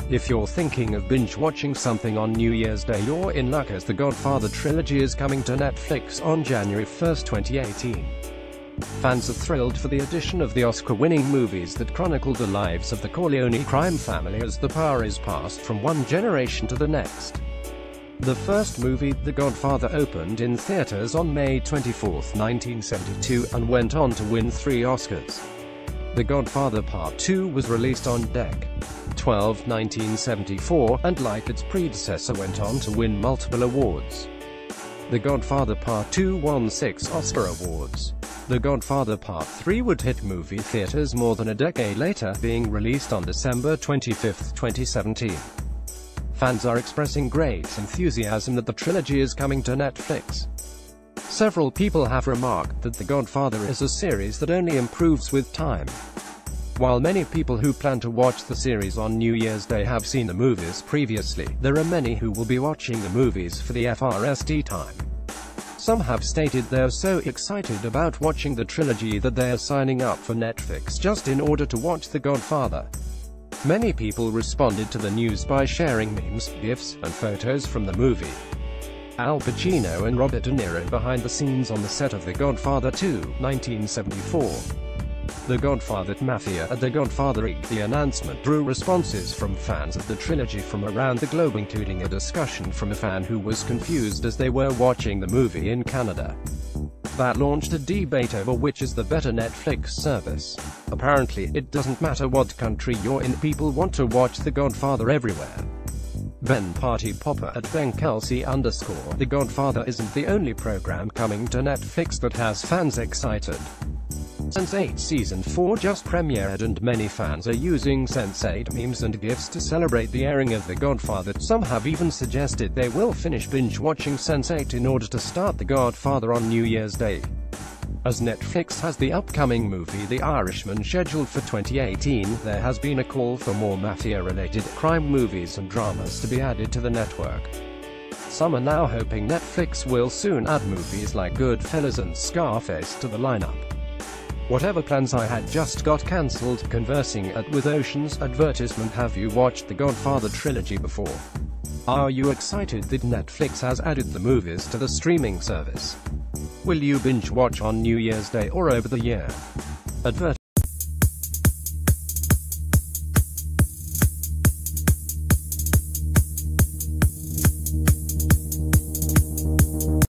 If you're thinking of binge-watching something on New Year's Day, you're in luck, as The Godfather trilogy is coming to Netflix on January 1, 2018. Fans are thrilled for the addition of the Oscar-winning movies that chronicle the lives of the Corleone crime family as the power is passed from one generation to the next. The first movie, The Godfather, opened in theaters on May 24, 1972, and went on to win 3 Oscars. The Godfather Part 2 was released on Dec. 12, 1974, and like its predecessor went on to win multiple awards. The Godfather Part 2 won 6 Oscar awards. The Godfather Part 3 would hit movie theaters more than a decade later, being released on December 25, 2017. Fans are expressing great enthusiasm that the trilogy is coming to Netflix. Several people have remarked that The Godfather is a series that only improves with time. While many people who plan to watch the series on New Year's Day have seen the movies previously, there are many who will be watching the movies for the FRST time. Some have stated they're so excited about watching the trilogy that they are signing up for Netflix just in order to watch The Godfather. Many people responded to the news by sharing memes, GIFs, and photos from the movie. Al Pacino and Robert De Niro behind the scenes on the set of The Godfather 2, 1974. The Godfather Mafia at The Godfather Inc. The announcement drew responses from fans of the trilogy from around the globe, including a discussion from a fan who was confused as they were watching the movie in Canada. That launched a debate over which is the better Netflix service. Apparently, it doesn't matter what country you're in, people want to watch The Godfather everywhere. Ben Party Popper at BenKelsey_. The Godfather isn't the only program coming to Netflix that has fans excited. Sense8 Season 4 just premiered and many fans are using Sense8 memes and GIFs to celebrate the airing of The Godfather. Some have even suggested they will finish binge-watching Sense8 in order to start The Godfather on New Year's Day. As Netflix has the upcoming movie The Irishman scheduled for 2018, there has been a call for more mafia-related crime movies and dramas to be added to the network. Some are now hoping Netflix will soon add movies like Goodfellas and Scarface to the lineup. Whatever plans I had just got cancelled. Conversing with Ocean's advertisement. Have you watched The Godfather trilogy before? Are you excited that Netflix has added the movies to the streaming service? Will you binge watch on New Year's Day or over the year?